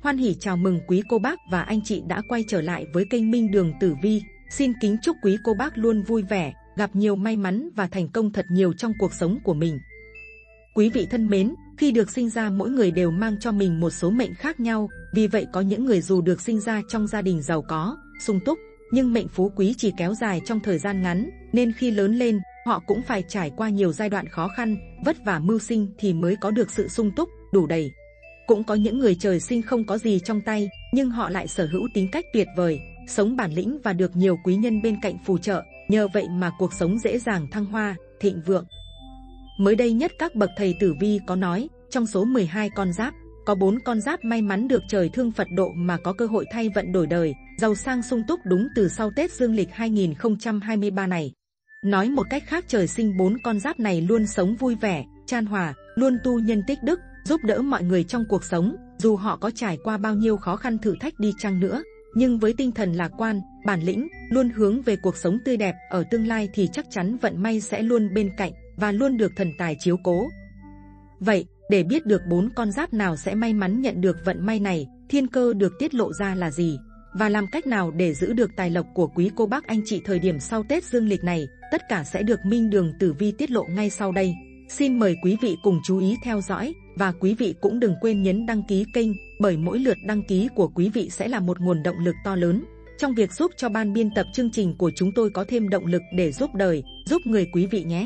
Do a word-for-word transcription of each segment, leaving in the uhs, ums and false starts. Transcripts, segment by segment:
Hoan hỉ chào mừng quý cô bác và anh chị đã quay trở lại với kênh Minh Đường Tử Vi. Xin kính chúc quý cô bác luôn vui vẻ, gặp nhiều may mắn và thành công thật nhiều trong cuộc sống của mình. Quý vị thân mến, khi được sinh ra mỗi người đều mang cho mình một số mệnh khác nhau, vì vậy có những người dù được sinh ra trong gia đình giàu có, sung túc, nhưng mệnh phú quý chỉ kéo dài trong thời gian ngắn, nên khi lớn lên, họ cũng phải trải qua nhiều giai đoạn khó khăn, vất vả mưu sinh thì mới có được sự sung túc, đủ đầy. Cũng có những người trời sinh không có gì trong tay, nhưng họ lại sở hữu tính cách tuyệt vời, sống bản lĩnh và được nhiều quý nhân bên cạnh phù trợ, nhờ vậy mà cuộc sống dễ dàng thăng hoa, thịnh vượng. Mới đây nhất các bậc thầy tử vi có nói, trong số mười hai con giáp, có bốn con giáp may mắn được trời thương Phật độ mà có cơ hội thay vận đổi đời, giàu sang sung túc đúng từ sau Tết Dương lịch hai nghìn không trăm hai mươi ba này. Nói một cách khác, trời sinh bốn con giáp này luôn sống vui vẻ, chan hòa, luôn tu nhân tích đức, giúp đỡ mọi người trong cuộc sống, dù họ có trải qua bao nhiêu khó khăn thử thách đi chăng nữa. Nhưng với tinh thần lạc quan, bản lĩnh, luôn hướng về cuộc sống tươi đẹp ở tương lai thì chắc chắn vận may sẽ luôn bên cạnh và luôn được thần tài chiếu cố. Vậy, để biết được bốn con giáp nào sẽ may mắn nhận được vận may này, thiên cơ được tiết lộ ra là gì? Và làm cách nào để giữ được tài lộc của quý cô bác anh chị thời điểm sau Tết Dương lịch này, tất cả sẽ được Minh Đường Tử Vi tiết lộ ngay sau đây. Xin mời quý vị cùng chú ý theo dõi, và quý vị cũng đừng quên nhấn đăng ký kênh, bởi mỗi lượt đăng ký của quý vị sẽ là một nguồn động lực to lớn trong việc giúp cho ban biên tập chương trình của chúng tôi có thêm động lực để giúp đời, giúp người quý vị nhé.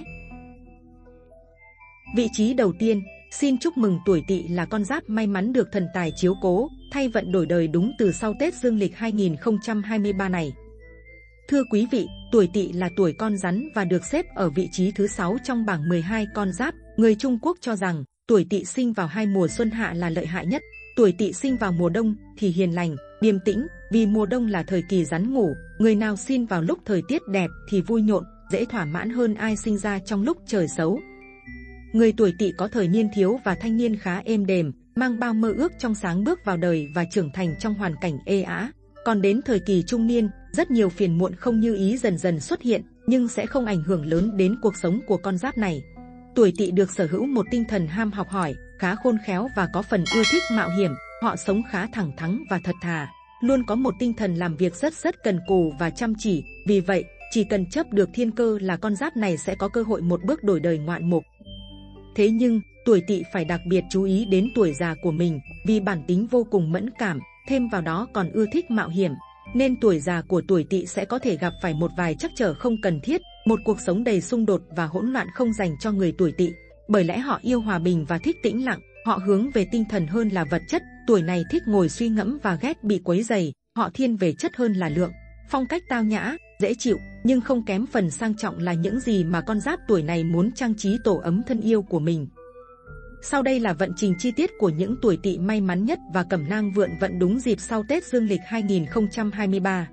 Vị trí đầu tiên, xin chúc mừng tuổi Tỵ là con giáp may mắn được thần tài chiếu cố, thay vận đổi đời đúng từ sau Tết Dương lịch hai nghìn không trăm hai mươi ba này. Thưa quý vị, tuổi Tỵ là tuổi con rắn và được xếp ở vị trí thứ sáu trong bảng mười hai con giáp. Người Trung Quốc cho rằng tuổi Tỵ sinh vào hai mùa xuân hạ là lợi hại nhất. Tuổi Tỵ sinh vào mùa đông thì hiền lành, điềm tĩnh, vì mùa đông là thời kỳ rắn ngủ. Người nào sinh vào lúc thời tiết đẹp thì vui nhộn, dễ thỏa mãn hơn ai sinh ra trong lúc trời xấu. Người tuổi Tỵ có thời niên thiếu và thanh niên khá êm đềm, mang bao mơ ước trong sáng bước vào đời và trưởng thành trong hoàn cảnh ê ả. Còn đến thời kỳ trung niên, rất nhiều phiền muộn không như ý dần dần xuất hiện, nhưng sẽ không ảnh hưởng lớn đến cuộc sống của con giáp này. Tuổi Tỵ được sở hữu một tinh thần ham học hỏi, khá khôn khéo và có phần ưa thích mạo hiểm. Họ sống khá thẳng thắn và thật thà, luôn có một tinh thần làm việc rất rất cần cù và chăm chỉ. Vì vậy, chỉ cần chấp được thiên cơ là con giáp này sẽ có cơ hội một bước đổi đời ngoạn mục. Thế nhưng, tuổi Tỵ phải đặc biệt chú ý đến tuổi già của mình, vì bản tính vô cùng mẫn cảm, thêm vào đó còn ưa thích mạo hiểm, nên tuổi già của tuổi Tỵ sẽ có thể gặp phải một vài trắc trở không cần thiết, một cuộc sống đầy xung đột và hỗn loạn không dành cho người tuổi Tỵ. Bởi lẽ họ yêu hòa bình và thích tĩnh lặng, họ hướng về tinh thần hơn là vật chất. Tuổi này thích ngồi suy ngẫm và ghét bị quấy rầy, họ thiên về chất hơn là lượng. Phong cách tao nhã, dễ chịu, nhưng không kém phần sang trọng là những gì mà con giáp tuổi này muốn trang trí tổ ấm thân yêu của mình. Sau đây là vận trình chi tiết của những tuổi Tỵ may mắn nhất và cẩm nang vượn vận đúng dịp sau Tết Dương lịch hai nghìn không trăm hai mươi ba.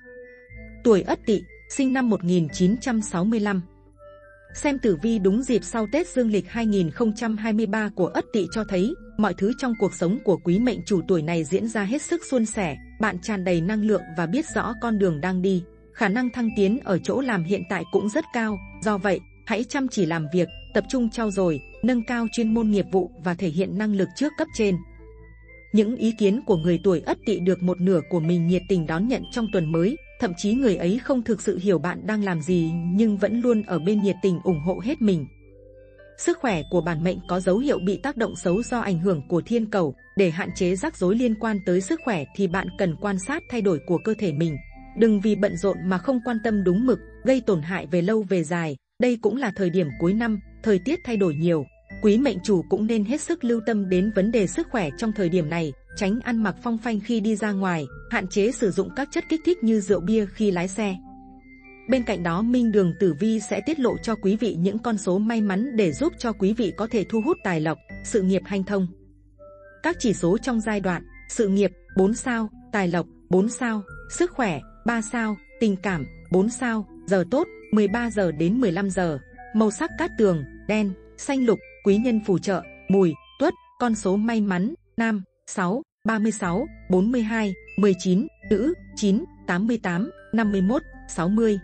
Tuổi Ất Tỵ, sinh năm một nghìn chín trăm sáu mươi lăm. Xem tử vi đúng dịp sau Tết Dương lịch hai nghìn không trăm hai mươi ba của Ất Tỵ cho thấy, mọi thứ trong cuộc sống của quý mệnh chủ tuổi này diễn ra hết sức suôn sẻ, bạn tràn đầy năng lượng và biết rõ con đường đang đi. Khả năng thăng tiến ở chỗ làm hiện tại cũng rất cao, do vậy, hãy chăm chỉ làm việc, tập trung trau dồi, nâng cao chuyên môn nghiệp vụ và thể hiện năng lực trước cấp trên. Những ý kiến của người tuổi Ất Tỵ được một nửa của mình nhiệt tình đón nhận trong tuần mới, thậm chí người ấy không thực sự hiểu bạn đang làm gì nhưng vẫn luôn ở bên nhiệt tình ủng hộ hết mình. Sức khỏe của bản mệnh có dấu hiệu bị tác động xấu do ảnh hưởng của thiên cầu. Để hạn chế rắc rối liên quan tới sức khỏe thì bạn cần quan sát thay đổi của cơ thể mình. Đừng vì bận rộn mà không quan tâm đúng mực, gây tổn hại về lâu về dài. Đây cũng là thời điểm cuối năm, thời tiết thay đổi nhiều. Quý mệnh chủ cũng nên hết sức lưu tâm đến vấn đề sức khỏe trong thời điểm này, tránh ăn mặc phong phanh khi đi ra ngoài, hạn chế sử dụng các chất kích thích như rượu bia khi lái xe. Bên cạnh đó, Minh Đường Tử Vi sẽ tiết lộ cho quý vị những con số may mắn để giúp cho quý vị có thể thu hút tài lộc, sự nghiệp hanh thông. Các chỉ số trong giai đoạn: sự nghiệp bốn sao, tài lộc bốn sao, sức khỏe ba sao, tình cảm bốn sao, giờ tốt mười ba giờ đến mười lăm giờ, màu sắc cát tường đen, xanh lục, quý nhân phù trợ Mùi, Tuất, con số may mắn nam sáu, ba mươi sáu, bốn mươi hai, mười chín, nữ chín, tám mươi tám, năm mươi mốt, sáu mươi.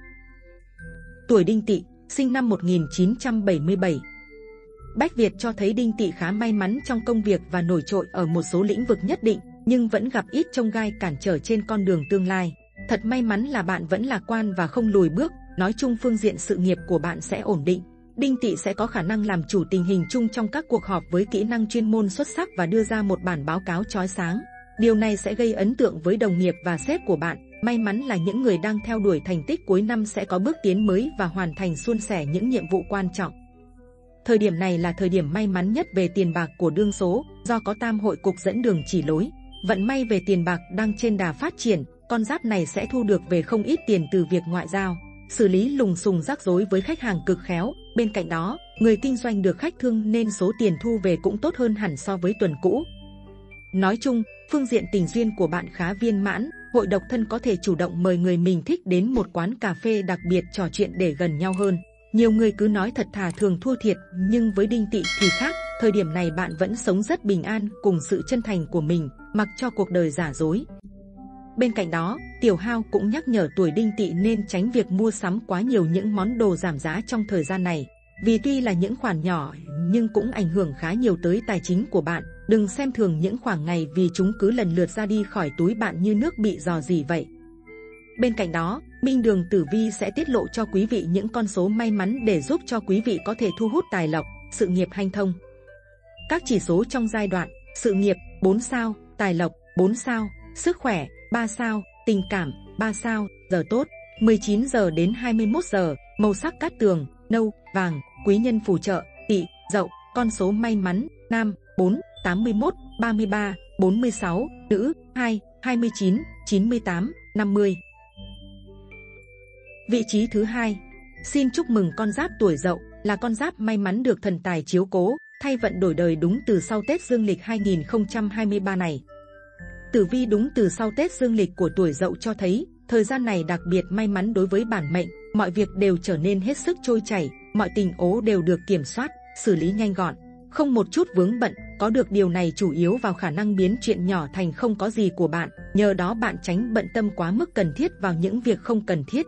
Tuổi Đinh Tỵ, sinh năm một nghìn chín trăm bảy mươi bảy. Bách Việt cho thấy Đinh Tỵ khá may mắn trong công việc và nổi trội ở một số lĩnh vực nhất định. nhưng vẫn gặp ít chông gai cản trở trên con đường tương lai. Thật may mắn là bạn vẫn lạc quan và không lùi bước. Nói chung phương diện sự nghiệp của bạn sẽ ổn định. Đinh Tỵ sẽ có khả năng làm chủ tình hình chung trong các cuộc họp với kỹ năng chuyên môn xuất sắc và đưa ra một bản báo cáo chói sáng. Điều này sẽ gây ấn tượng với đồng nghiệp và sếp của bạn. May mắn là những người đang theo đuổi thành tích cuối năm sẽ có bước tiến mới và hoàn thành suôn sẻ những nhiệm vụ quan trọng. Thời điểm này là thời điểm may mắn nhất về tiền bạc của đương số, do có tam hội cục dẫn đường chỉ lối. Vận may về tiền bạc đang trên đà phát triển, con giáp này sẽ thu được về không ít tiền từ việc ngoại giao. Xử lý lùng xùng rắc rối với khách hàng cực khéo. Bên cạnh đó, người kinh doanh được khách thương nên số tiền thu về cũng tốt hơn hẳn so với tuần cũ. Nói chung, phương diện tình duyên của bạn khá viên mãn. Hội độc thân có thể chủ động mời người mình thích đến một quán cà phê đặc biệt trò chuyện để gần nhau hơn. Nhiều người cứ nói thật thà thường thua thiệt, nhưng với Đinh Tỵ thì khác. Thời điểm này bạn vẫn sống rất bình an cùng sự chân thành của mình, mặc cho cuộc đời giả dối. Bên cạnh đó, Tiểu Hao cũng nhắc nhở tuổi Đinh Tỵ nên tránh việc mua sắm quá nhiều những món đồ giảm giá trong thời gian này. Vì tuy là những khoản nhỏ nhưng cũng ảnh hưởng khá nhiều tới tài chính của bạn. Đừng xem thường những khoản này vì chúng cứ lần lượt ra đi khỏi túi bạn như nước bị rò rỉ vậy. Bên cạnh đó, Minh Đường Tử Vi sẽ tiết lộ cho quý vị những con số may mắn để giúp cho quý vị có thể thu hút tài lộc, sự nghiệp hanh thông. Các chỉ số trong giai đoạn: sự nghiệp bốn sao, tài lộc bốn sao, sức khỏe ba sao, tình cảm ba sao. Giờ tốt mười chín giờ đến hai mươi mốt giờ, màu sắc cát tường nâu, vàng, quý nhân phù trợ Tỵ, Dậu. Con số may mắn: nam bốn, tám mươi mốt, ba mươi ba, bốn mươi sáu, nữ hai, hai mươi chín, chín mươi tám, năm mươi. Vị trí thứ hai. Xin chúc mừng con giáp tuổi Dậu, là con giáp may mắn được thần tài chiếu cố, thay vận đổi đời đúng từ sau Tết Dương lịch hai nghìn không trăm hai mươi ba này. Tử vi đúng từ sau Tết Dương lịch của tuổi Dậu cho thấy, thời gian này đặc biệt may mắn đối với bản mệnh, mọi việc đều trở nên hết sức trôi chảy, mọi tình ố đều được kiểm soát, xử lý nhanh gọn, không một chút vướng bận. Có được điều này chủ yếu vào khả năng biến chuyện nhỏ thành không có gì của bạn, nhờ đó bạn tránh bận tâm quá mức cần thiết vào những việc không cần thiết.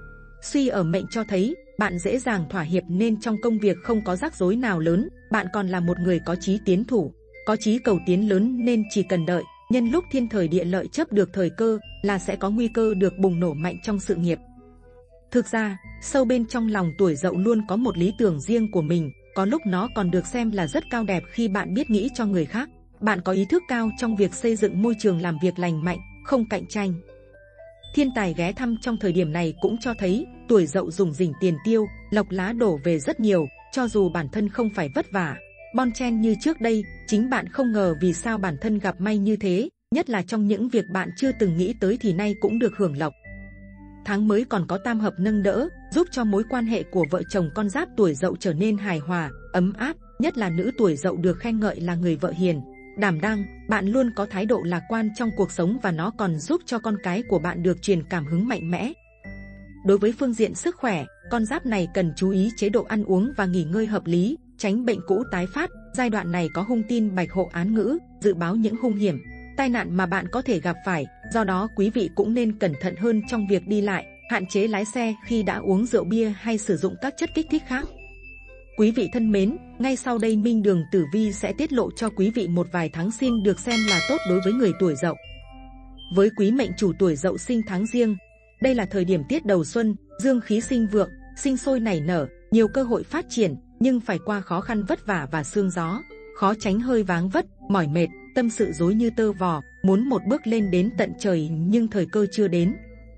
Suy ở mệnh cho thấy, bạn dễ dàng thỏa hiệp nên trong công việc không có rắc rối nào lớn. Bạn còn là một người có chí tiến thủ, có chí cầu tiến lớn nên chỉ cần đợi, nhân lúc thiên thời địa lợi chấp được thời cơ là sẽ có nguy cơ được bùng nổ mạnh trong sự nghiệp. Thực ra, sâu bên trong lòng tuổi Dậu luôn có một lý tưởng riêng của mình, có lúc nó còn được xem là rất cao đẹp khi bạn biết nghĩ cho người khác. Bạn có ý thức cao trong việc xây dựng môi trường làm việc lành mạnh, không cạnh tranh. Thiên tài ghé thăm trong thời điểm này cũng cho thấy tuổi Dậu dùng rỉnh tiền tiêu, lộc lá đổ về rất nhiều, cho dù bản thân không phải vất vả, bon chen như trước đây. Chính bạn không ngờ vì sao bản thân gặp may như thế, nhất là trong những việc bạn chưa từng nghĩ tới thì nay cũng được hưởng lộc. Tháng mới còn có tam hợp nâng đỡ, giúp cho mối quan hệ của vợ chồng con giáp tuổi Dậu trở nên hài hòa, ấm áp. Nhất là nữ tuổi Dậu được khen ngợi là người vợ hiền, đảm đang. Bạn luôn có thái độ lạc quan trong cuộc sống và nó còn giúp cho con cái của bạn được truyền cảm hứng mạnh mẽ. Đối với phương diện sức khỏe, con giáp này cần chú ý chế độ ăn uống và nghỉ ngơi hợp lý, tránh bệnh cũ tái phát. Giai đoạn này có hung tin bạch hộ án ngữ, dự báo những hung hiểm, tai nạn mà bạn có thể gặp phải. Do đó quý vị cũng nên cẩn thận hơn trong việc đi lại, hạn chế lái xe khi đã uống rượu bia hay sử dụng các chất kích thích khác. Quý vị thân mến, ngay sau đây Minh Đường Tử Vi sẽ tiết lộ cho quý vị một vài tháng sinh được xem là tốt đối với người tuổi Dậu. Với quý mệnh chủ tuổi Dậu sinh tháng Giêng, đây là thời điểm tiết đầu xuân, dương khí sinh vượng, sinh sôi nảy nở, nhiều cơ hội phát triển, nhưng phải qua khó khăn vất vả và sương gió, khó tránh hơi váng vất, mỏi mệt, tâm sự rối như tơ vò, muốn một bước lên đến tận trời nhưng thời cơ chưa đến.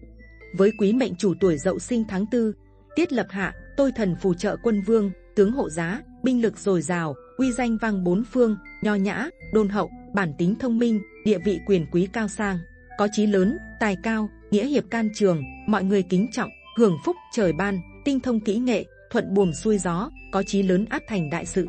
Với quý mệnh chủ tuổi Dậu sinh tháng tư, tiết lập hạ, tôi thần phù trợ quân vương, tướng hộ giá, binh lực dồi dào, uy danh vang bốn phương, nho nhã, đôn hậu, bản tính thông minh, địa vị quyền quý cao sang, có chí lớn, tài cao, nghĩa hiệp can trường, mọi người kính trọng, hưởng phúc trời ban, tinh thông kỹ nghệ, thuận buồm xuôi gió, có chí lớn ắt thành đại sự.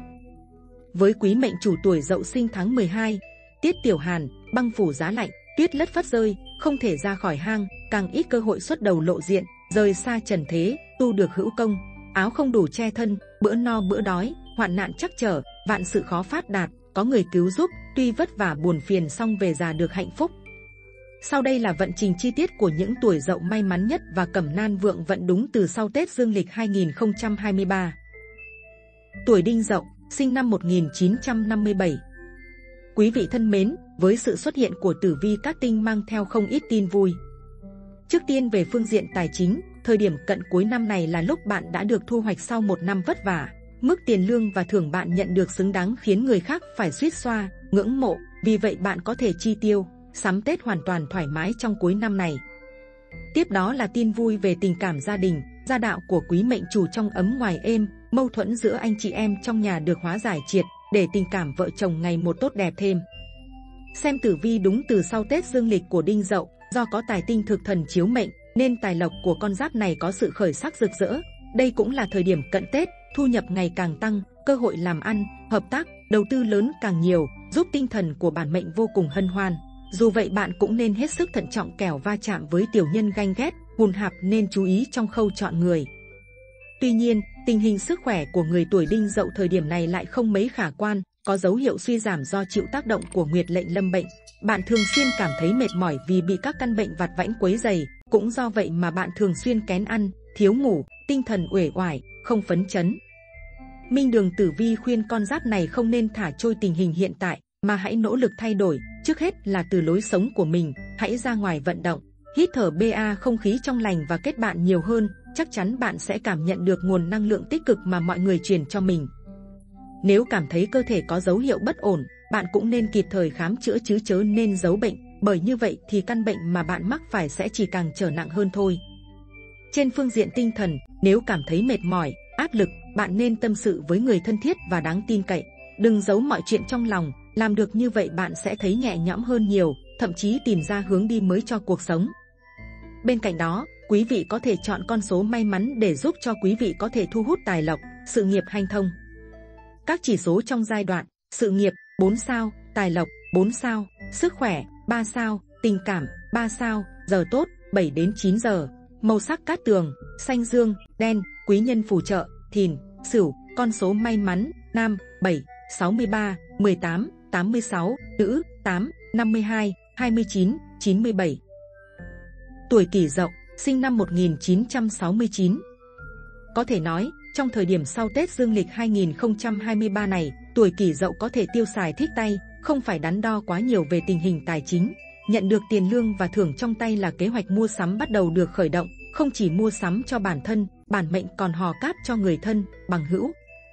Với quý mệnh chủ tuổi Dậu sinh tháng mười hai, tiết tiểu hàn, băng phủ giá lạnh, tuyết lất phất rơi, không thể ra khỏi hang, càng ít cơ hội xuất đầu lộ diện, rời xa trần thế, tu được hữu công, áo không đủ che thân, bữa no bữa đói, hoạn nạn chắc trở, vạn sự khó phát đạt, có người cứu giúp, tuy vất vả buồn phiền song về già được hạnh phúc. Sau đây là vận trình chi tiết của những tuổi Dậu may mắn nhất và cẩm nan vượng vận đúng từ sau Tết Dương lịch hai nghìn không trăm hai mươi ba. Tuổi Đinh Dậu, sinh năm một nghìn chín trăm năm mươi bảy. Quý vị thân mến, với sự xuất hiện của tử vi cát tinh mang theo không ít tin vui. Trước tiên về phương diện tài chính, thời điểm cận cuối năm này là lúc bạn đã được thu hoạch sau một năm vất vả. Mức tiền lương và thưởng bạn nhận được xứng đáng khiến người khác phải suýt xoa, ngưỡng mộ, vì vậy bạn có thể chi tiêu, sắm Tết hoàn toàn thoải mái trong cuối năm này. Tiếp đó là tin vui về tình cảm gia đình, gia đạo của quý mệnh chủ trong ấm ngoài êm, mâu thuẫn giữa anh chị em trong nhà được hóa giải triệt, để tình cảm vợ chồng ngày một tốt đẹp thêm. Xem tử vi đúng từ sau Tết dương lịch của Đinh Dậu, do có tài tinh thực thần chiếu mệnh, nên tài lộc của con giáp này có sự khởi sắc rực rỡ. Đây cũng là thời điểm cận Tết, thu nhập ngày càng tăng, cơ hội làm ăn, hợp tác, đầu tư lớn càng nhiều, giúp tinh thần của bản mệnh vô cùng hân hoan. Dù vậy bạn cũng nên hết sức thận trọng kẻo va chạm với tiểu nhân ganh ghét, hùn hạp nên chú ý trong khâu chọn người. Tuy nhiên, tình hình sức khỏe của người tuổi Đinh Dậu thời điểm này lại không mấy khả quan, có dấu hiệu suy giảm do chịu tác động của nguyệt lệnh lâm bệnh. Bạn thường xuyên cảm thấy mệt mỏi vì bị các căn bệnh vặt vãnh quấy rầy, cũng do vậy mà bạn thường xuyên kén ăn, thiếu ngủ, tinh thần uể oải, không phấn chấn. Minh Đường tử vi khuyên con giáp này không nên thả trôi tình hình hiện tại, mà hãy nỗ lực thay đổi, trước hết là từ lối sống của mình, hãy ra ngoài vận động, hít thở ba không khí trong lành và kết bạn nhiều hơn, chắc chắn bạn sẽ cảm nhận được nguồn năng lượng tích cực mà mọi người truyền cho mình. Nếu cảm thấy cơ thể có dấu hiệu bất ổn, bạn cũng nên kịp thời khám chữa chứ chớ nên giấu bệnh, bởi như vậy thì căn bệnh mà bạn mắc phải sẽ chỉ càng trở nặng hơn thôi. Trên phương diện tinh thần, nếu cảm thấy mệt mỏi, áp lực, bạn nên tâm sự với người thân thiết và đáng tin cậy. Đừng giấu mọi chuyện trong lòng, làm được như vậy bạn sẽ thấy nhẹ nhõm hơn nhiều, thậm chí tìm ra hướng đi mới cho cuộc sống. Bên cạnh đó, quý vị có thể chọn con số may mắn để giúp cho quý vị có thể thu hút tài lộc, sự nghiệp hanh thông. Các chỉ số trong giai đoạn: sự nghiệp bốn sao, tài lộc bốn sao, sức khỏe ba sao, tình cảm ba sao, giờ tốt bảy đến chín giờ, màu sắc cát tường, xanh dương, đen, quý nhân phù trợ, Thìn, Sửu, con số may mắn, nam bảy, sáu mươi ba, mười tám, tám mươi sáu, nữ tám, năm mươi hai, hai mươi chín, chín mươi bảy. Tuổi Kỷ Dậu, sinh năm một nghìn chín trăm sáu mươi chín. Có thể nói, trong thời điểm sau Tết dương lịch hai nghìn không trăm hai mươi ba này, tuổi Kỷ Dậu có thể tiêu xài thích tay, không phải đắn đo quá nhiều về tình hình tài chính. Nhận được tiền lương và thưởng trong tay là kế hoạch mua sắm bắt đầu được khởi động, không chỉ mua sắm cho bản thân, bản mệnh còn hò cáp cho người thân, bằng hữu.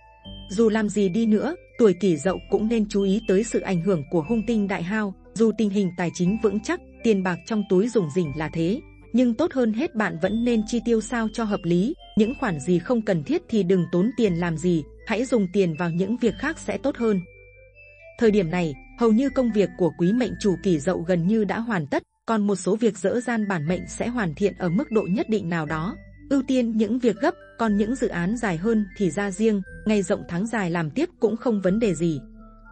Dù làm gì đi nữa, tuổi Kỷ Dậu cũng nên chú ý tới sự ảnh hưởng của hung tinh đại hao. Dù tình hình tài chính vững chắc, tiền bạc trong túi rủng rỉnh là thế, nhưng tốt hơn hết bạn vẫn nên chi tiêu sao cho hợp lý. Những khoản gì không cần thiết thì đừng tốn tiền làm gì, hãy dùng tiền vào những việc khác sẽ tốt hơn. Thời điểm này, hầu như công việc của quý mệnh chủ Kỷ Dậu gần như đã hoàn tất, còn một số việc dở dang bản mệnh sẽ hoàn thiện ở mức độ nhất định nào đó. Ưu tiên những việc gấp, còn những dự án dài hơn thì ra riêng, ngày rộng tháng dài làm tiếp cũng không vấn đề gì.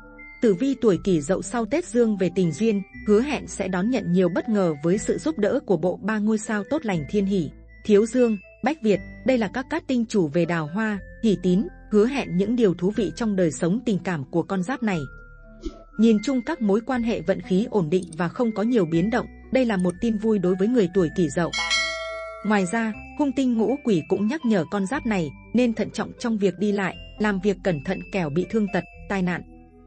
Tử vi tuổi Kỷ Dậu sau Tết dương về tình duyên, hứa hẹn sẽ đón nhận nhiều bất ngờ với sự giúp đỡ của bộ ba ngôi sao tốt lành Thiên Hỷ, Thiếu Dương, Bách Việt. Đây là các cát tinh chủ về đào hoa, hỷ tín, hứa hẹn những điều thú vị trong đời sống tình cảm của con giáp này. Nhìn chung các mối quan hệ vận khí ổn định và không có nhiều biến động, đây là một tin vui đối với người tuổi Kỷ Dậu. Ngoài ra, hung tinh ngũ quỷ cũng nhắc nhở con giáp này nên thận trọng trong việc đi lại, làm việc cẩn thận kẻo bị thương tật, tai nạn.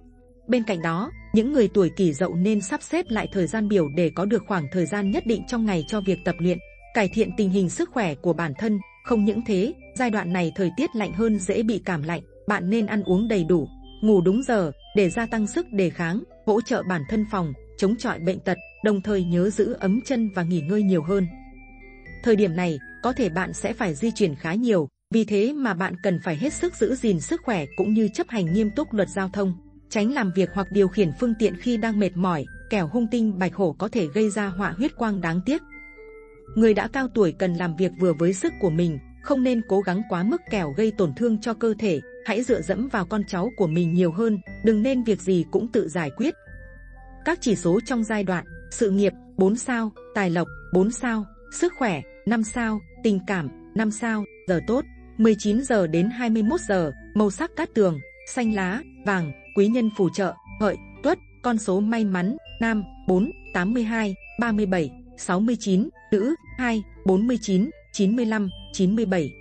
Bên cạnh đó, những người tuổi Kỷ Dậu nên sắp xếp lại thời gian biểu để có được khoảng thời gian nhất định trong ngày cho việc tập luyện, cải thiện tình hình sức khỏe của bản thân. Không những thế, giai đoạn này thời tiết lạnh hơn dễ bị cảm lạnh, bạn nên ăn uống đầy đủ, ngủ đúng giờ để gia tăng sức đề kháng, hỗ trợ bản thân phòng chống chọi bệnh tật, đồng thời nhớ giữ ấm chân và nghỉ ngơi nhiều hơn. Thời điểm này, có thể bạn sẽ phải di chuyển khá nhiều, vì thế mà bạn cần phải hết sức giữ gìn sức khỏe cũng như chấp hành nghiêm túc luật giao thông, tránh làm việc hoặc điều khiển phương tiện khi đang mệt mỏi, kẻo hung tinh bạch hổ có thể gây ra họa huyết quang đáng tiếc. Người đã cao tuổi cần làm việc vừa với sức của mình, không nên cố gắng quá mức kẻo gây tổn thương cho cơ thể. Hãy dựa dẫm vào con cháu của mình nhiều hơn, đừng nên việc gì cũng tự giải quyết. Các chỉ số trong giai đoạn: sự nghiệp bốn sao, tài lộc bốn sao, sức khỏe năm sao, tình cảm năm sao, giờ tốt mười chín giờ đến hai mươi mốt giờ, màu sắc cát tường, xanh lá, vàng, quý nhân phù trợ, Hợi, Tuất, con số may mắn, nam bốn, tám mươi hai, ba mươi bảy, sáu mươi chín, nữ hai, bốn mươi chín, chín mươi lăm, chín mươi bảy.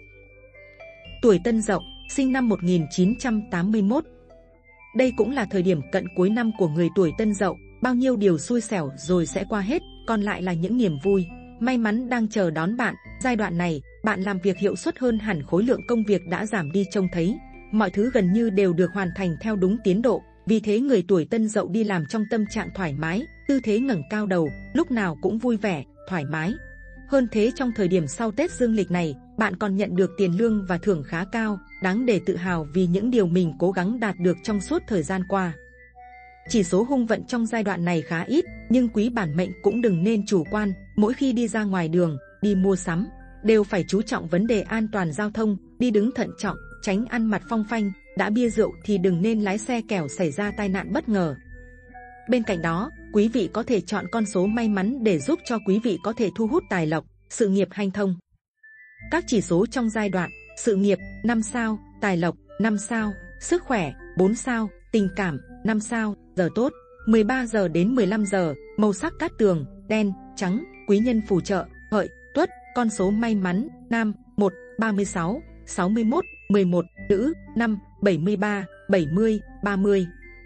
Tuổi Tân Dậu, sinh năm một nghìn chín trăm tám mươi mốt. Đây cũng là thời điểm cận cuối năm của người tuổi Tân Dậu, bao nhiêu điều xui xẻo rồi sẽ qua hết, còn lại là những niềm vui, may mắn đang chờ đón bạn. Giai đoạn này, bạn làm việc hiệu suất hơn hẳn, khối lượng công việc đã giảm đi trông thấy. Mọi thứ gần như đều được hoàn thành theo đúng tiến độ, vì thế người tuổi Tân Dậu đi làm trong tâm trạng thoải mái, tư thế ngẩng cao đầu, lúc nào cũng vui vẻ, thoải mái. Hơn thế, trong thời điểm sau Tết Dương lịch này, bạn còn nhận được tiền lương và thưởng khá cao, đáng để tự hào vì những điều mình cố gắng đạt được trong suốt thời gian qua. Chỉ số hung vận trong giai đoạn này khá ít, nhưng quý bản mệnh cũng đừng nên chủ quan, mỗi khi đi ra ngoài đường, đi mua sắm, đều phải chú trọng vấn đề an toàn giao thông, đi đứng thận trọng, tránh ăn mặc phong phanh, đã bia rượu thì đừng nên lái xe kẻo xảy ra tai nạn bất ngờ. Bên cạnh đó, quý vị có thể chọn con số may mắn để giúp cho quý vị có thể thu hút tài lộc, sự nghiệp hanh thông. Các chỉ số trong giai đoạn: sự nghiệp năm sao, tài lộc năm sao, sức khỏe bốn sao, tình cảm năm sao. Giờ tốt mười ba giờ đến mười lăm giờ, màu sắc cát tường đen, trắng, quý nhân phù trợ Hợi, Tuất. Con số may mắn: nam một, ba mươi sáu, sáu mươi mốt, mười một, nữ năm, bảy mươi ba, bảy mươi, ba mươi.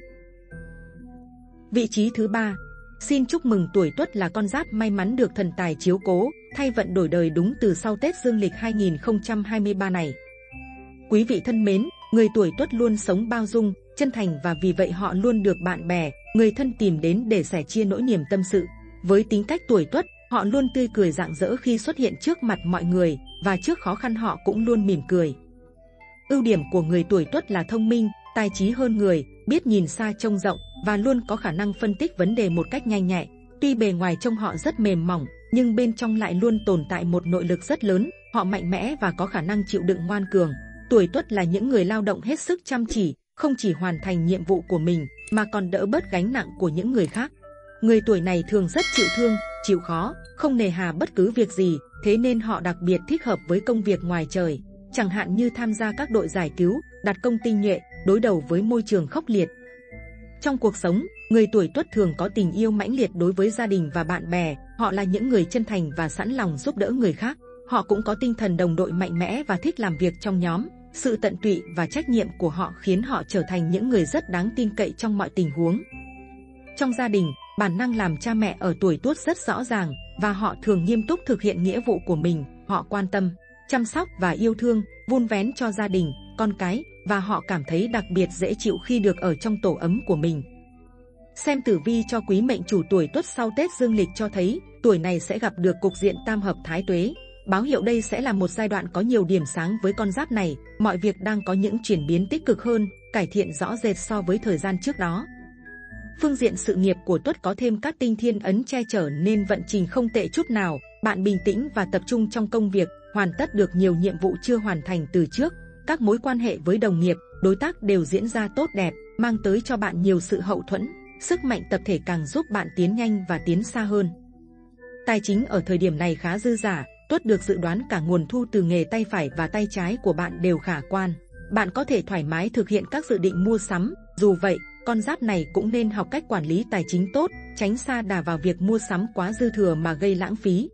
Vị trí thứ ba. Xin chúc mừng tuổi Tuất là con giáp may mắn được thần tài chiếu cố, thay vận đổi đời đúng từ sau Tết Dương lịch hai nghìn không trăm hai mươi ba này. Quý vị thân mến, người tuổi Tuất luôn sống bao dung, chân thành và vì vậy họ luôn được bạn bè, người thân tìm đến để sẻ chia nỗi niềm tâm sự. Với tính cách tuổi Tuất, họ luôn tươi cười rạng rỡ khi xuất hiện trước mặt mọi người, và trước khó khăn họ cũng luôn mỉm cười. Ưu điểm của người tuổi Tuất là thông minh, tài trí hơn người, biết nhìn xa trông rộng và luôn có khả năng phân tích vấn đề một cách nhanh nhạy. Tuy bề ngoài trông họ rất mềm mỏng, nhưng bên trong lại luôn tồn tại một nội lực rất lớn. Họ mạnh mẽ và có khả năng chịu đựng ngoan cường. Tuổi Tuất là những người lao động hết sức chăm chỉ, không chỉ hoàn thành nhiệm vụ của mình mà còn đỡ bớt gánh nặng của những người khác. Người tuổi này thường rất chịu thương, chịu khó, không nề hà bất cứ việc gì, thế nên họ đặc biệt thích hợp với công việc ngoài trời, chẳng hạn như tham gia các đội giải cứu, đặt công tinh nhuệ, đối đầu với môi trường khốc liệt. Trong cuộc sống, người tuổi Tuất thường có tình yêu mãnh liệt đối với gia đình và bạn bè. Họ là những người chân thành và sẵn lòng giúp đỡ người khác. Họ cũng có tinh thần đồng đội mạnh mẽ và thích làm việc trong nhóm. Sự tận tụy và trách nhiệm của họ khiến họ trở thành những người rất đáng tin cậy trong mọi tình huống. Trong gia đình, bản năng làm cha mẹ ở tuổi Tuất rất rõ ràng và họ thường nghiêm túc thực hiện nghĩa vụ của mình. Họ quan tâm, chăm sóc và yêu thương, vun vén cho gia đình, con cái, và họ cảm thấy đặc biệt dễ chịu khi được ở trong tổ ấm của mình. Xem tử vi cho quý mệnh chủ tuổi Tuất sau Tết Dương lịch cho thấy, tuổi này sẽ gặp được cục diện tam hợp thái tuế. Báo hiệu đây sẽ là một giai đoạn có nhiều điểm sáng với con giáp này, mọi việc đang có những chuyển biến tích cực hơn, cải thiện rõ rệt so với thời gian trước đó. Phương diện sự nghiệp của Tuất có thêm các tinh thiên ấn che chở nên vận trình không tệ chút nào. Bạn bình tĩnh và tập trung trong công việc, hoàn tất được nhiều nhiệm vụ chưa hoàn thành từ trước. Các mối quan hệ với đồng nghiệp, đối tác đều diễn ra tốt đẹp, mang tới cho bạn nhiều sự hậu thuẫn. Sức mạnh tập thể càng giúp bạn tiến nhanh và tiến xa hơn. Tài chính ở thời điểm này khá dư dả. Tuất được dự đoán cả nguồn thu từ nghề tay phải và tay trái của bạn đều khả quan. Bạn có thể thoải mái thực hiện các dự định mua sắm. Dù vậy, con giáp này cũng nên học cách quản lý tài chính tốt, tránh sa đà vào việc mua sắm quá dư thừa mà gây lãng phí.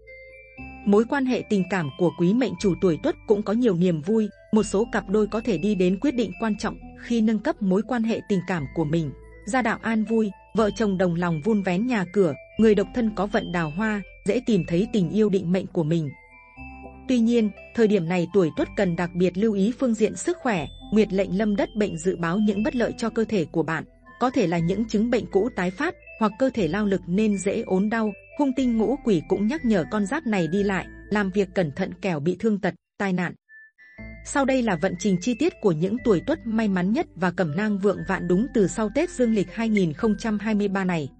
Mối quan hệ tình cảm của quý mệnh chủ tuổi Tuất cũng có nhiều niềm vui. Một số cặp đôi có thể đi đến quyết định quan trọng khi nâng cấp mối quan hệ tình cảm của mình. Gia đạo an vui, vợ chồng đồng lòng vun vén nhà cửa, người độc thân có vận đào hoa, dễ tìm thấy tình yêu định mệnh của mình. Tuy nhiên, thời điểm này tuổi Tuất cần đặc biệt lưu ý phương diện sức khỏe. Nguyệt lệnh lâm đất bệnh dự báo những bất lợi cho cơ thể của bạn, có thể là những chứng bệnh cũ tái phát hoặc cơ thể lao lực nên dễ ốm đau. Hung tinh ngũ quỷ cũng nhắc nhở con giáp này đi lại, làm việc cẩn thận kẻo bị thương tật, tai nạn. Sau đây là vận trình chi tiết của những tuổi Tuất may mắn nhất và cẩm nang vượng vạn đúng từ sau Tết Dương lịch hai nghìn không trăm hai mươi ba này.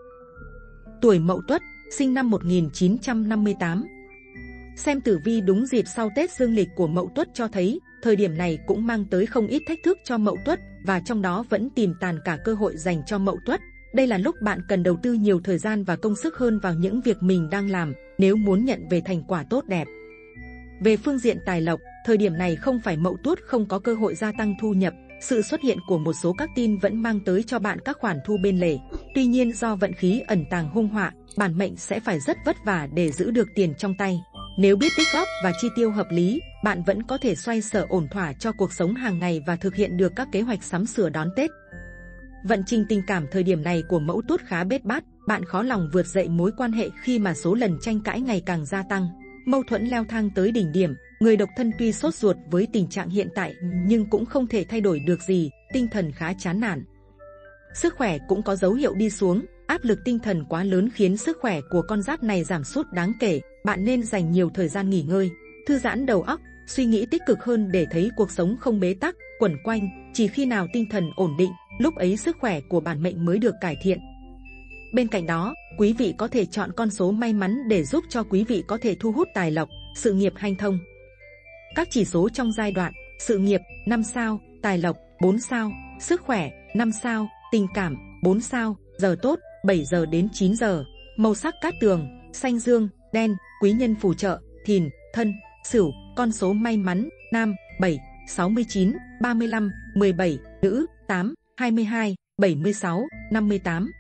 Tuổi Mậu Tuất, sinh năm một nghìn chín trăm năm mươi tám. Xem tử vi đúng dịp sau Tết Dương lịch của Mậu Tuất cho thấy, thời điểm này cũng mang tới không ít thách thức cho Mậu Tuất, và trong đó vẫn tiềm tàng cả cơ hội dành cho Mậu Tuất. Đây là lúc bạn cần đầu tư nhiều thời gian và công sức hơn vào những việc mình đang làm, nếu muốn nhận về thành quả tốt đẹp. Về phương diện tài lộc, thời điểm này không phải Mậu Tuất không có cơ hội gia tăng thu nhập. Sự xuất hiện của một số các tin vẫn mang tới cho bạn các khoản thu bên lề. Tuy nhiên do vận khí ẩn tàng hung họa, bản mệnh sẽ phải rất vất vả để giữ được tiền trong tay. Nếu biết tích góp và chi tiêu hợp lý, bạn vẫn có thể xoay sở ổn thỏa cho cuộc sống hàng ngày và thực hiện được các kế hoạch sắm sửa đón Tết. Vận trình tình cảm thời điểm này của Mẫu Tuốt khá bết bát, bạn khó lòng vượt dậy mối quan hệ khi mà số lần tranh cãi ngày càng gia tăng, mâu thuẫn leo thang tới đỉnh điểm. Người độc thân tuy sốt ruột với tình trạng hiện tại nhưng cũng không thể thay đổi được gì, tinh thần khá chán nản. Sức khỏe cũng có dấu hiệu đi xuống, áp lực tinh thần quá lớn khiến sức khỏe của con giáp này giảm sút đáng kể. Bạn nên dành nhiều thời gian nghỉ ngơi, thư giãn đầu óc, suy nghĩ tích cực hơn để thấy cuộc sống không bế tắc, quẩn quanh. Chỉ khi nào tinh thần ổn định, lúc ấy sức khỏe của bản mệnh mới được cải thiện. Bên cạnh đó, quý vị có thể chọn con số may mắn để giúp cho quý vị có thể thu hút tài lộc, sự nghiệp hanh thông. Các chỉ số trong giai đoạn: sự nghiệp năm sao, tài lộc bốn sao, sức khỏe năm sao, tình cảm bốn sao, giờ tốt bảy giờ đến chín giờ, màu sắc cát tường xanh dương, đen, quý nhân phù trợ Thìn, Thân, Sửu. Con số may mắn: nam bảy, sáu mươi chín, ba mươi lăm, mười bảy, nữ tám, hai mươi hai, bảy mươi sáu, năm mươi tám.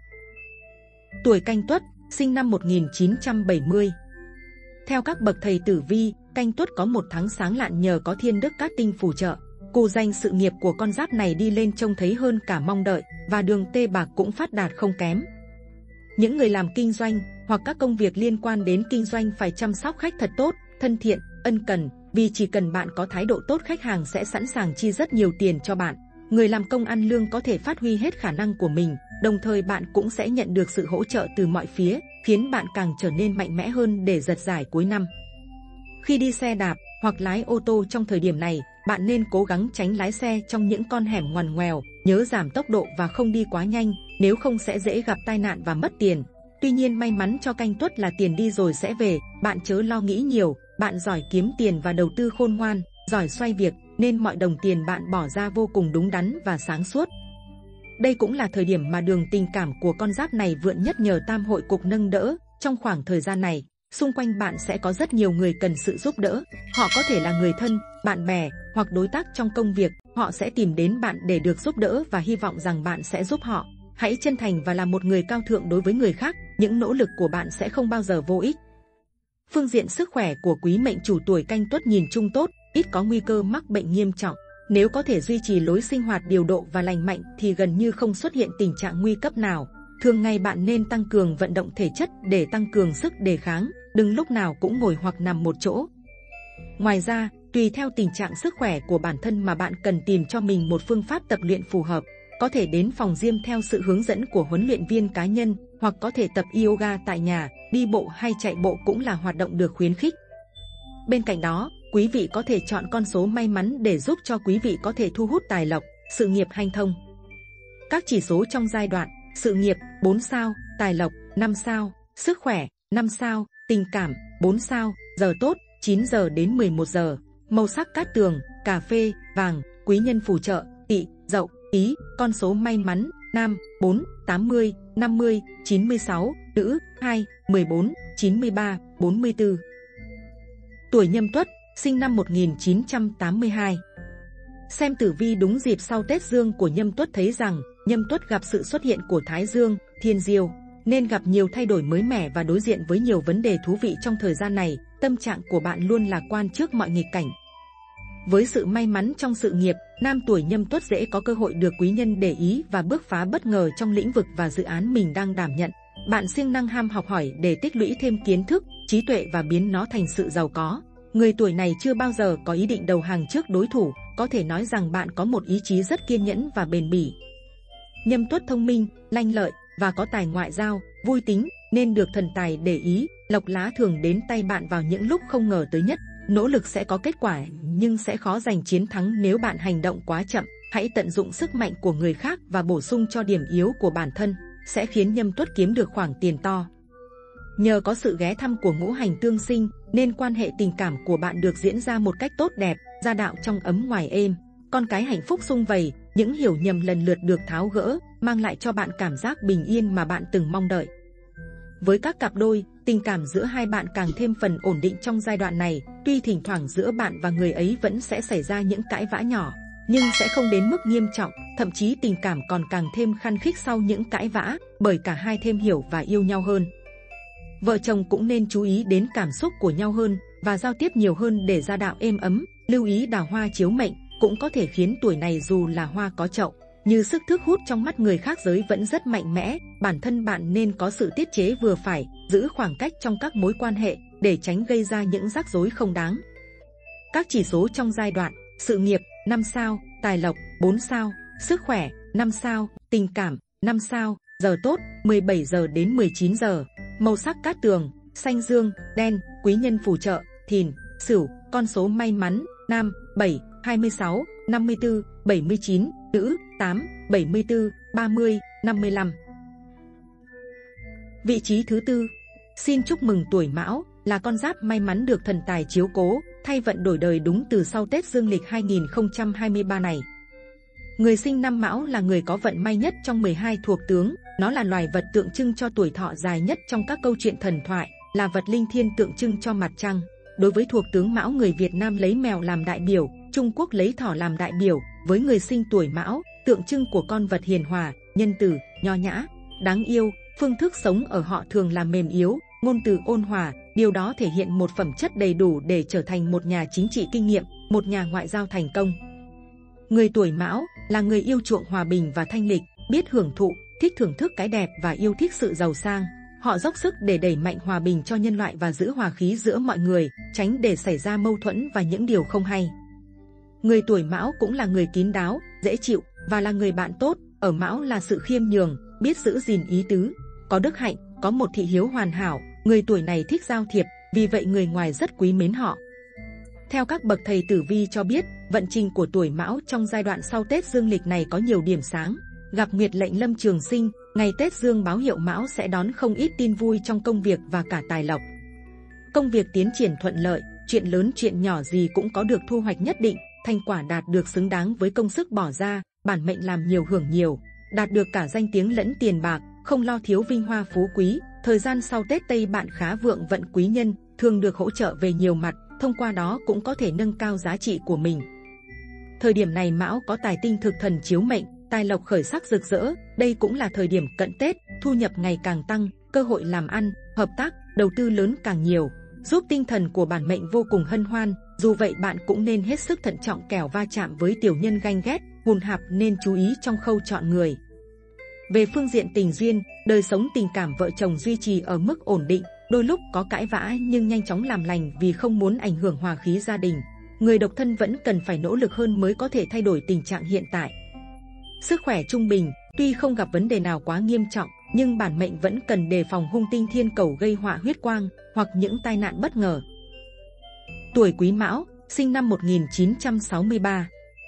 Tuổi Canh Tuất, sinh năm một nghìn chín trăm bảy mươi. Theo các bậc thầy tử vi, Canh Tuất có một tháng sáng lạn nhờ có thiên đức cát tinh phù trợ. Cù danh sự nghiệp của con giáp này đi lên trông thấy hơn cả mong đợi, và đường tê bạc cũng phát đạt không kém. Những người làm kinh doanh hoặc các công việc liên quan đến kinh doanh phải chăm sóc khách thật tốt, thân thiện, ân cần, vì chỉ cần bạn có thái độ tốt, khách hàng sẽ sẵn sàng chi rất nhiều tiền cho bạn. Người làm công ăn lương có thể phát huy hết khả năng của mình, đồng thời bạn cũng sẽ nhận được sự hỗ trợ từ mọi phía, khiến bạn càng trở nên mạnh mẽ hơn để giật giải cuối năm. Khi đi xe đạp hoặc lái ô tô trong thời điểm này, bạn nên cố gắng tránh lái xe trong những con hẻm ngoằn ngoèo, nhớ giảm tốc độ và không đi quá nhanh, nếu không sẽ dễ gặp tai nạn và mất tiền. Tuy nhiên may mắn cho Canh Tuất là tiền đi rồi sẽ về, bạn chớ lo nghĩ nhiều, bạn giỏi kiếm tiền và đầu tư khôn ngoan, giỏi xoay việc, nên mọi đồng tiền bạn bỏ ra vô cùng đúng đắn và sáng suốt. Đây cũng là thời điểm mà đường tình cảm của con giáp này vượng nhất nhờ tam hội cục nâng đỡ. Trong khoảng thời gian này, xung quanh bạn sẽ có rất nhiều người cần sự giúp đỡ. Họ có thể là người thân, bạn bè hoặc đối tác trong công việc. Họ sẽ tìm đến bạn để được giúp đỡ và hy vọng rằng bạn sẽ giúp họ. Hãy chân thành và là một người cao thượng đối với người khác. Những nỗ lực của bạn sẽ không bao giờ vô ích. Phương diện sức khỏe của quý mệnh chủ tuổi Canh Tuất nhìn chung tốt, ít có nguy cơ mắc bệnh nghiêm trọng. Nếu có thể duy trì lối sinh hoạt điều độ và lành mạnh thì gần như không xuất hiện tình trạng nguy cấp nào. Thường ngày bạn nên tăng cường vận động thể chất để tăng cường sức đề kháng, đừng lúc nào cũng ngồi hoặc nằm một chỗ. Ngoài ra, tùy theo tình trạng sức khỏe của bản thân mà bạn cần tìm cho mình một phương pháp tập luyện phù hợp. Có thể đến phòng gym theo sự hướng dẫn của huấn luyện viên cá nhân, hoặc có thể tập yoga tại nhà, đi bộ hay chạy bộ cũng là hoạt động được khuyến khích. Bên cạnh đó, quý vị có thể chọn con số may mắn để giúp cho quý vị có thể thu hút tài lộc, sự nghiệp hanh thông. Các chỉ số trong giai đoạn: sự nghiệp bốn sao, tài lộc năm sao, sức khỏe năm sao, tình cảm bốn sao, giờ tốt chín giờ đến mười một giờ, màu sắc cát tường cà phê, vàng, quý nhân phù trợ Tỵ, Dậu, Ý. Con số may mắn: nam bốn, tám mươi, năm mươi, chín mươi sáu, nữ hai, mười bốn, chín mươi ba, bốn mươi tư. Tuổi Nhâm Tuất, sinh năm một nghìn chín trăm tám mươi hai. Xem tử vi đúng dịp sau Tết Dương của Nhâm Tuất thấy rằng Nhâm Tuất gặp sự xuất hiện của Thái Dương, Thiên Diêu, nên gặp nhiều thay đổi mới mẻ và đối diện với nhiều vấn đề thú vị trong thời gian này. Tâm trạng của bạn luôn lạc quan trước mọi nghịch cảnh. Với sự may mắn trong sự nghiệp, nam tuổi Nhâm Tuất dễ có cơ hội được quý nhân để ý và bứt phá bất ngờ trong lĩnh vực và dự án mình đang đảm nhận. Bạn siêng năng ham học hỏi để tích lũy thêm kiến thức, trí tuệ và biến nó thành sự giàu có. Người tuổi này chưa bao giờ có ý định đầu hàng trước đối thủ, có thể nói rằng bạn có một ý chí rất kiên nhẫn và bền bỉ. Nhâm Tuất thông minh, lanh lợi và có tài ngoại giao, vui tính, nên được thần tài để ý. Lộc lá thường đến tay bạn vào những lúc không ngờ tới nhất. Nỗ lực sẽ có kết quả, nhưng sẽ khó giành chiến thắng nếu bạn hành động quá chậm. Hãy tận dụng sức mạnh của người khác và bổ sung cho điểm yếu của bản thân, sẽ khiến Nhâm Tuất kiếm được khoản tiền to. Nhờ có sự ghé thăm của ngũ hành tương sinh, nên quan hệ tình cảm của bạn được diễn ra một cách tốt đẹp, gia đạo trong ấm ngoài êm. Con cái hạnh phúc sum vầy, những hiểu nhầm lần lượt được tháo gỡ, mang lại cho bạn cảm giác bình yên mà bạn từng mong đợi. Với các cặp đôi, tình cảm giữa hai bạn càng thêm phần ổn định trong giai đoạn này. Tuy thỉnh thoảng giữa bạn và người ấy vẫn sẽ xảy ra những cãi vã nhỏ, nhưng sẽ không đến mức nghiêm trọng. Thậm chí tình cảm còn càng thêm khăng khít sau những cãi vã, bởi cả hai thêm hiểu và yêu nhau hơn. Vợ chồng cũng nên chú ý đến cảm xúc của nhau hơn và giao tiếp nhiều hơn để gia đạo êm ấm. Lưu ý đào hoa chiếu mệnh cũng có thể khiến tuổi này dù là hoa có chậu như sức thức hút trong mắt người khác giới vẫn rất mạnh mẽ, bản thân bạn nên có sự tiết chế vừa phải, giữ khoảng cách trong các mối quan hệ để tránh gây ra những rắc rối không đáng. Các chỉ số trong giai đoạn: sự nghiệp năm sao, tài lộc bốn sao, sức khỏe năm sao, tình cảm năm sao, giờ tốt mười bảy giờ đến mười chín giờ, màu sắc cát tường xanh dương, đen, quý nhân phù trợ Thìn, Sửu, con số may mắn nam bảy, hai mươi sáu, năm mươi tư, bảy mươi chín, nữ tám, bảy mươi tư, ba mươi, năm mươi lăm. Vị trí thứ tư. Xin chúc mừng tuổi Mão, là con giáp may mắn được thần tài chiếu cố, thay vận đổi đời đúng từ sau Tết Dương lịch hai nghìn không trăm hai mươi ba này. Người sinh năm Mão là người có vận may nhất trong mười hai thuộc tướng, nó là loài vật tượng trưng cho tuổi thọ dài nhất trong các câu chuyện thần thoại, là vật linh thiêng tượng trưng cho mặt trăng. Đối với thuộc tướng Mão, người Việt Nam lấy mèo làm đại biểu, Trung Quốc lấy thỏ làm đại biểu. Với người sinh tuổi Mão, tượng trưng của con vật hiền hòa, nhân từ, nho nhã, đáng yêu. Phương thức sống ở họ thường là mềm yếu, ngôn từ ôn hòa. Điều đó thể hiện một phẩm chất đầy đủ để trở thành một nhà chính trị kinh nghiệm, một nhà ngoại giao thành công. Người tuổi Mão là người yêu chuộng hòa bình và thanh lịch, biết hưởng thụ, thích thưởng thức cái đẹp và yêu thích sự giàu sang. Họ dốc sức để đẩy mạnh hòa bình cho nhân loại và giữ hòa khí giữa mọi người, tránh để xảy ra mâu thuẫn và những điều không hay. Người tuổi Mão cũng là người kín đáo, dễ chịu và là người bạn tốt. Ở Mão là sự khiêm nhường, biết giữ gìn ý tứ, có đức hạnh, có một thị hiếu hoàn hảo. Người tuổi này thích giao thiệp, vì vậy người ngoài rất quý mến họ. Theo các bậc thầy tử vi cho biết, vận trình của tuổi Mão trong giai đoạn sau Tết Dương lịch này có nhiều điểm sáng. Gặp nguyệt lệnh lâm trường sinh, ngày Tết Dương báo hiệu Mão sẽ đón không ít tin vui trong công việc và cả tài lộc. Công việc tiến triển thuận lợi, chuyện lớn chuyện nhỏ gì cũng có được thu hoạch nhất định, thành quả đạt được xứng đáng với công sức bỏ ra, bản mệnh làm nhiều hưởng nhiều, đạt được cả danh tiếng lẫn tiền bạc, không lo thiếu vinh hoa phú quý. Thời gian sau Tết Tây bạn khá vượng vận quý nhân, thường được hỗ trợ về nhiều mặt, thông qua đó cũng có thể nâng cao giá trị của mình. Thời điểm này Mão có tài tinh thực thần chiếu mệnh, tài lộc khởi sắc rực rỡ. Đây cũng là thời điểm cận Tết, thu nhập ngày càng tăng, cơ hội làm ăn, hợp tác, đầu tư lớn càng nhiều, giúp tinh thần của bản mệnh vô cùng hân hoan. Dù vậy bạn cũng nên hết sức thận trọng, kẻo va chạm với tiểu nhân ganh ghét, hùn hạp, nên chú ý trong khâu chọn người. Về phương diện tình duyên, đời sống tình cảm vợ chồng duy trì ở mức ổn định, đôi lúc có cãi vã nhưng nhanh chóng làm lành vì không muốn ảnh hưởng hòa khí gia đình. Người độc thân vẫn cần phải nỗ lực hơn mới có thể thay đổi tình trạng hiện tại. Sức khỏe trung bình, tuy không gặp vấn đề nào quá nghiêm trọng, nhưng bản mệnh vẫn cần đề phòng hung tinh thiên cầu gây họa huyết quang hoặc những tai nạn bất ngờ. Tuổi Quý Mão, sinh năm một nghìn chín trăm sáu mươi ba.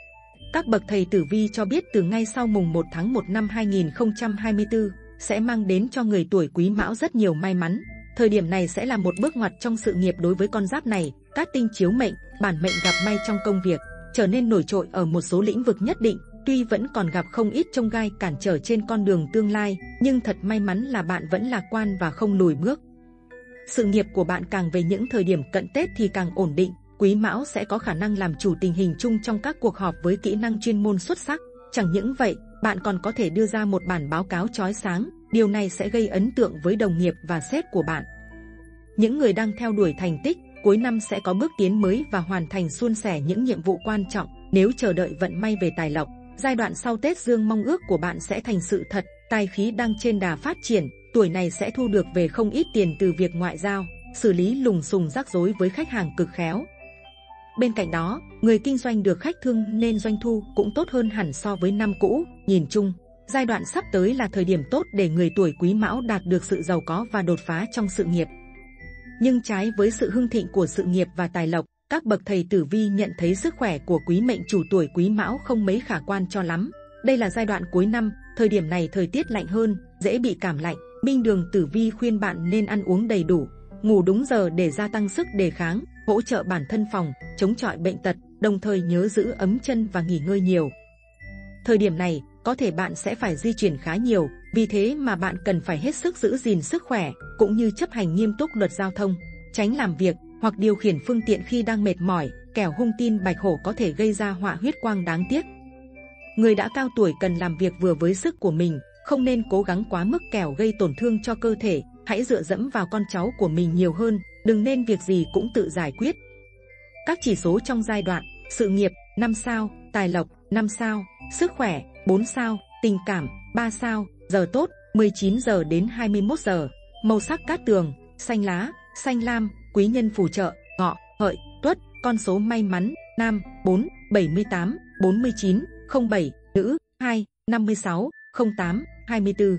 Các bậc thầy tử vi cho biết từ ngay sau mùng một tháng một năm hai nghìn không trăm hai mươi tư sẽ mang đến cho người tuổi Quý Mão rất nhiều may mắn. Thời điểm này sẽ là một bước ngoặt trong sự nghiệp đối với con giáp này. Cát tinh chiếu mệnh, bản mệnh gặp may trong công việc, trở nên nổi trội ở một số lĩnh vực nhất định. Tuy vẫn còn gặp không ít chông gai cản trở trên con đường tương lai, nhưng thật may mắn là bạn vẫn lạc quan và không lùi bước. Sự nghiệp của bạn càng về những thời điểm cận Tết thì càng ổn định. Quý Mão sẽ có khả năng làm chủ tình hình chung trong các cuộc họp với kỹ năng chuyên môn xuất sắc. Chẳng những vậy, bạn còn có thể đưa ra một bản báo cáo chói sáng. Điều này sẽ gây ấn tượng với đồng nghiệp và sếp của bạn. Những người đang theo đuổi thành tích, cuối năm sẽ có bước tiến mới và hoàn thành suôn sẻ những nhiệm vụ quan trọng. Nếu chờ đợi vận may về tài lộc, giai đoạn sau Tết Dương mong ước của bạn sẽ thành sự thật. Tài khí đang trên đà phát triển, tuổi này sẽ thu được về không ít tiền từ việc ngoại giao, xử lý lùng xùm rắc rối với khách hàng cực khéo. Bên cạnh đó, người kinh doanh được khách thương nên doanh thu cũng tốt hơn hẳn so với năm cũ. Nhìn chung, giai đoạn sắp tới là thời điểm tốt để người tuổi Quý Mão đạt được sự giàu có và đột phá trong sự nghiệp. Nhưng trái với sự hưng thịnh của sự nghiệp và tài lộc, các bậc thầy tử vi nhận thấy sức khỏe của quý mệnh chủ tuổi Quý Mão không mấy khả quan cho lắm. Đây là giai đoạn cuối năm, thời điểm này thời tiết lạnh hơn, dễ bị cảm lạnh. Minh Đường tử vi khuyên bạn nên ăn uống đầy đủ, ngủ đúng giờ để gia tăng sức đề kháng, hỗ trợ bản thân phòng, chống chọi bệnh tật, đồng thời nhớ giữ ấm chân và nghỉ ngơi nhiều. Thời điểm này, có thể bạn sẽ phải di chuyển khá nhiều, vì thế mà bạn cần phải hết sức giữ gìn sức khỏe, cũng như chấp hành nghiêm túc luật giao thông, tránh làm việc hoặc điều khiển phương tiện khi đang mệt mỏi, kẻo hung tin bạch hổ có thể gây ra họa huyết quang đáng tiếc. Người đã cao tuổi cần làm việc vừa với sức của mình, không nên cố gắng quá mức kẻo gây tổn thương cho cơ thể. Hãy dựa dẫm vào con cháu của mình nhiều hơn, đừng nên việc gì cũng tự giải quyết. Các chỉ số trong giai đoạn: sự nghiệp năm sao, tài lộc năm sao, sức khỏe bốn sao, tình cảm, ba sao, giờ tốt, mười chín giờ đến hai mươi mốt giờ. Màu sắc cát tường, xanh lá, xanh lam, quý nhân phù trợ, ngọ, hợi, tuất. Con số may mắn, nam, bốn, bảy mươi tám, bốn mươi chín, không bảy, nữ, hai, năm mươi sáu, không tám, hai mươi tư.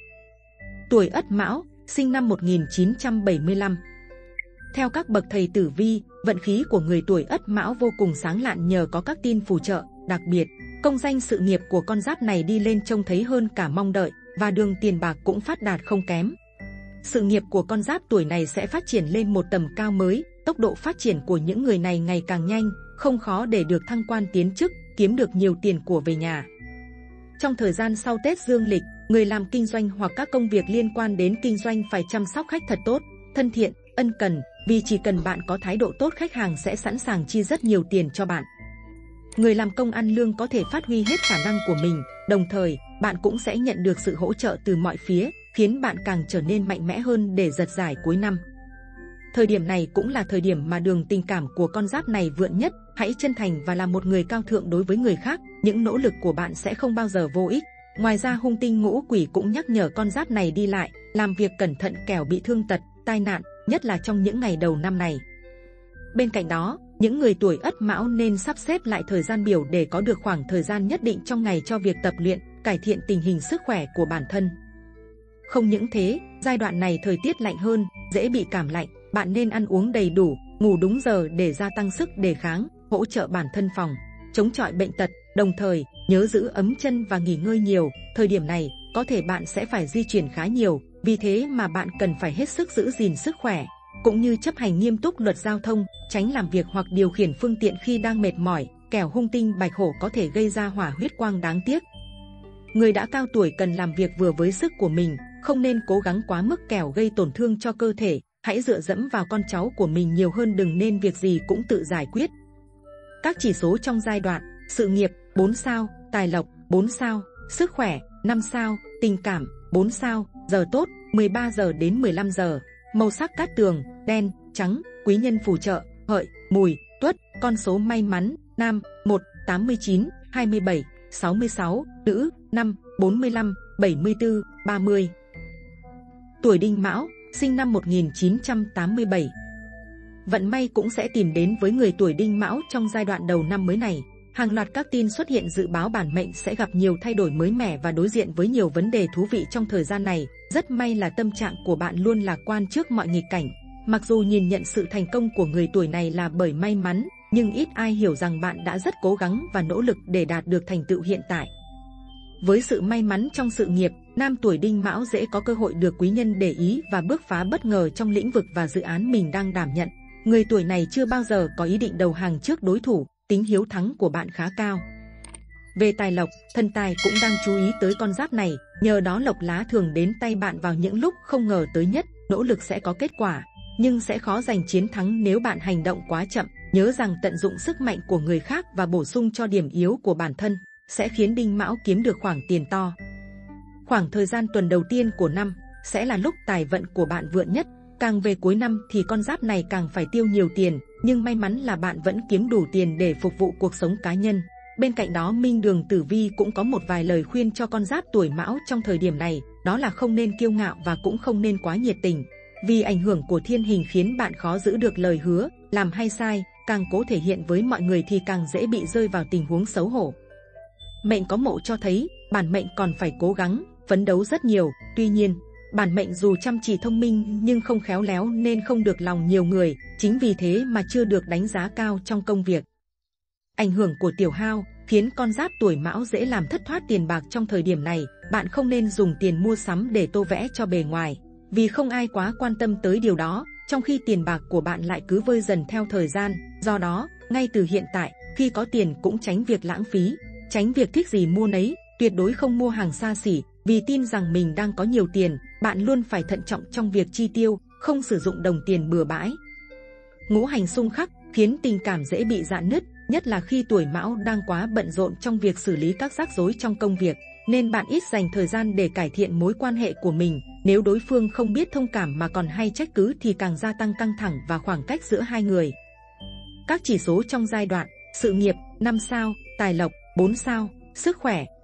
Tuổi Ất Mão, sinh năm một nghìn chín trăm bảy mươi lăm. Theo các bậc thầy tử vi, vận khí của người tuổi Ất Mão vô cùng sáng lạn nhờ có các tin phù trợ, đặc biệt, công danh sự nghiệp của con giáp này đi lên trông thấy hơn cả mong đợi, và đường tiền bạc cũng phát đạt không kém. Sự nghiệp của con giáp tuổi này sẽ phát triển lên một tầm cao mới, tốc độ phát triển của những người này ngày càng nhanh, không khó để được thăng quan tiến chức, kiếm được nhiều tiền của về nhà. Trong thời gian sau Tết Dương lịch, người làm kinh doanh hoặc các công việc liên quan đến kinh doanh phải chăm sóc khách thật tốt, thân thiện, ân cần, vì chỉ cần bạn có thái độ tốt khách hàng sẽ sẵn sàng chi rất nhiều tiền cho bạn. Người làm công ăn lương có thể phát huy hết khả năng của mình, đồng thời, bạn cũng sẽ nhận được sự hỗ trợ từ mọi phía, khiến bạn càng trở nên mạnh mẽ hơn để giật giải cuối năm. Thời điểm này cũng là thời điểm mà đường tình cảm của con giáp này vượng nhất, hãy chân thành và là một người cao thượng đối với người khác, những nỗ lực của bạn sẽ không bao giờ vô ích. Ngoài ra hung tinh ngũ quỷ cũng nhắc nhở con giáp này đi lại, làm việc cẩn thận kẻo bị thương tật, tai nạn, nhất là trong những ngày đầu năm này. Bên cạnh đó, những người tuổi Ất Mão nên sắp xếp lại thời gian biểu để có được khoảng thời gian nhất định trong ngày cho việc tập luyện, cải thiện tình hình sức khỏe của bản thân. Không những thế, giai đoạn này thời tiết lạnh hơn, dễ bị cảm lạnh, bạn nên ăn uống đầy đủ, ngủ đúng giờ để gia tăng sức đề kháng, hỗ trợ bản thân phòng chống chọi bệnh tật, đồng thời nhớ giữ ấm chân và nghỉ ngơi nhiều. Thời điểm này, có thể bạn sẽ phải di chuyển khá nhiều, vì thế mà bạn cần phải hết sức giữ gìn sức khỏe, cũng như chấp hành nghiêm túc luật giao thông, tránh làm việc hoặc điều khiển phương tiện khi đang mệt mỏi, kẻo hung tinh bạch hổ có thể gây ra hỏa huyết quang đáng tiếc. Người đã cao tuổi cần làm việc vừa với sức của mình, không nên cố gắng quá mức kẻo gây tổn thương cho cơ thể. Hãy dựa dẫm vào con cháu của mình nhiều hơn, đừng nên việc gì cũng tự giải quyết. Các chỉ số trong giai đoạn: sự nghiệp bốn sao, tài lộc bốn sao, sức khỏe năm sao, tình cảm bốn sao, giờ tốt mười ba giờ đến mười lăm giờ. Màu sắc cát tường, đen, trắng, quý nhân phù trợ, hợi, mùi, tuất. Con số may mắn, nam, một, tám mươi chín, hai mươi bảy, sáu mươi sáu, nữ, năm, bốn mươi lăm, bảy mươi tư, ba mươi. Tuổi Đinh Mão, sinh năm một nghìn chín trăm tám mươi bảy. Vận may cũng sẽ tìm đến với người tuổi Đinh Mão trong giai đoạn đầu năm mới này. Hàng loạt các tin xuất hiện dự báo bản mệnh sẽ gặp nhiều thay đổi mới mẻ và đối diện với nhiều vấn đề thú vị trong thời gian này. Rất may là tâm trạng của bạn luôn lạc quan trước mọi nghịch cảnh. Mặc dù nhìn nhận sự thành công của người tuổi này là bởi may mắn, nhưng ít ai hiểu rằng bạn đã rất cố gắng và nỗ lực để đạt được thành tựu hiện tại. Với sự may mắn trong sự nghiệp, nam tuổi Đinh Mão dễ có cơ hội được quý nhân để ý và bứt phá bất ngờ trong lĩnh vực và dự án mình đang đảm nhận. Người tuổi này chưa bao giờ có ý định đầu hàng trước đối thủ, tính hiếu thắng của bạn khá cao. Về tài lộc, thần tài cũng đang chú ý tới con giáp này, nhờ đó lộc lá thường đến tay bạn vào những lúc không ngờ tới nhất. Nỗ lực sẽ có kết quả, nhưng sẽ khó giành chiến thắng nếu bạn hành động quá chậm. Nhớ rằng tận dụng sức mạnh của người khác và bổ sung cho điểm yếu của bản thân sẽ khiến Đinh Mão kiếm được khoản tiền to. Khoảng thời gian tuần đầu tiên của năm sẽ là lúc tài vận của bạn vượng nhất. Càng về cuối năm thì con giáp này càng phải tiêu nhiều tiền, nhưng may mắn là bạn vẫn kiếm đủ tiền để phục vụ cuộc sống cá nhân. Bên cạnh đó, Minh Đường Tử Vi cũng có một vài lời khuyên cho con giáp tuổi Mão trong thời điểm này, đó là không nên kiêu ngạo và cũng không nên quá nhiệt tình. Vì ảnh hưởng của thiên hình khiến bạn khó giữ được lời hứa, làm hay sai, càng cố thể hiện với mọi người thì càng dễ bị rơi vào tình huống xấu hổ. Mệnh có mộ cho thấy, bản mệnh còn phải cố gắng, phấn đấu rất nhiều. Tuy nhiên, bản mệnh dù chăm chỉ thông minh nhưng không khéo léo nên không được lòng nhiều người, chính vì thế mà chưa được đánh giá cao trong công việc. Ảnh hưởng của tiểu hao khiến con giáp tuổi Mão dễ làm thất thoát tiền bạc trong thời điểm này. Bạn không nên dùng tiền mua sắm để tô vẽ cho bề ngoài, vì không ai quá quan tâm tới điều đó, trong khi tiền bạc của bạn lại cứ vơi dần theo thời gian. Do đó, ngay từ hiện tại, khi có tiền cũng tránh việc lãng phí, tránh việc thích gì mua nấy, tuyệt đối không mua hàng xa xỉ. Vì tin rằng mình đang có nhiều tiền, bạn luôn phải thận trọng trong việc chi tiêu, không sử dụng đồng tiền bừa bãi. Ngũ hành xung khắc khiến tình cảm dễ bị rạn nứt, nhất là khi tuổi Mão đang quá bận rộn trong việc xử lý các rắc rối trong công việc, nên bạn ít dành thời gian để cải thiện mối quan hệ của mình. Nếu đối phương không biết thông cảm mà còn hay trách cứ thì càng gia tăng căng thẳng và khoảng cách giữa hai người. Các chỉ số trong giai đoạn: sự nghiệp năm sao, tài lộc bốn sao, sức khỏe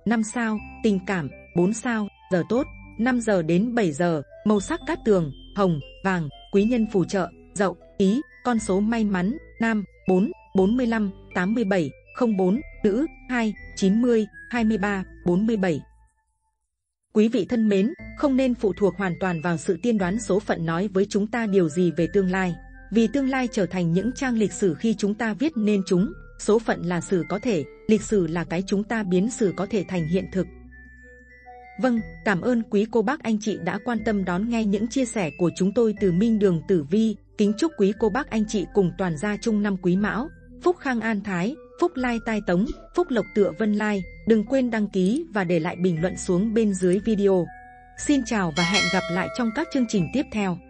năm sao, tình cảm, bốn sao, giờ tốt, năm giờ đến bảy giờ, màu sắc cát tường, hồng, vàng, quý nhân phù trợ, Dậu, Ý, con số may mắn, nam, bốn, bốn mươi lăm, tám mươi bảy, không bốn, nữ, hai, chín mươi, hai mươi ba, bốn mươi bảy. Quý vị thân mến, không nên phụ thuộc hoàn toàn vào sự tiên đoán số phận nói với chúng ta điều gì về tương lai. Vì tương lai trở thành những trang lịch sử khi chúng ta viết nên chúng, số phận là sử có thể, lịch sử là cái chúng ta biến sử có thể thành hiện thực. Vâng, cảm ơn quý cô bác anh chị đã quan tâm đón nghe những chia sẻ của chúng tôi từ Minh Đường Tử Vi. Kính chúc quý cô bác anh chị cùng toàn gia chung năm Quý Mão, phúc khang an thái, phúc lai tai tống, phúc lộc tựa vân lai. Đừng quên đăng ký và để lại bình luận xuống bên dưới video. Xin chào và hẹn gặp lại trong các chương trình tiếp theo.